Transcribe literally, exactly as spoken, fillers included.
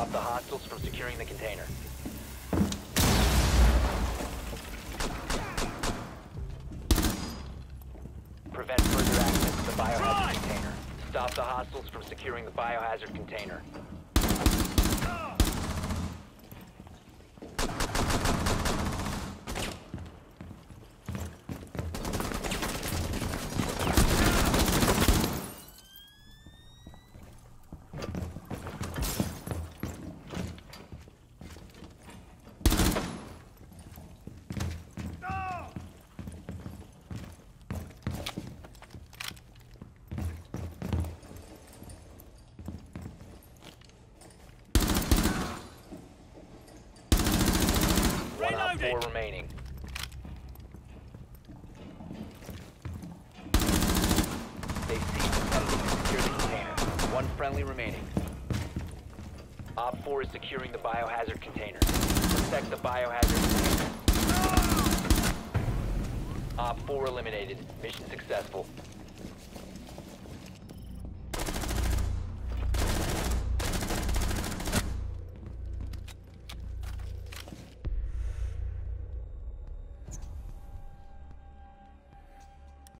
Stop the hostiles from securing the container. Prevent further access to the biohazard container. Stop the hostiles from securing the biohazard container. One op four remaining. They ceased attempting to secure the container. One friendly remaining. Op four is securing the biohazard container. Protect the biohazard container. Op four eliminated. Mission successful.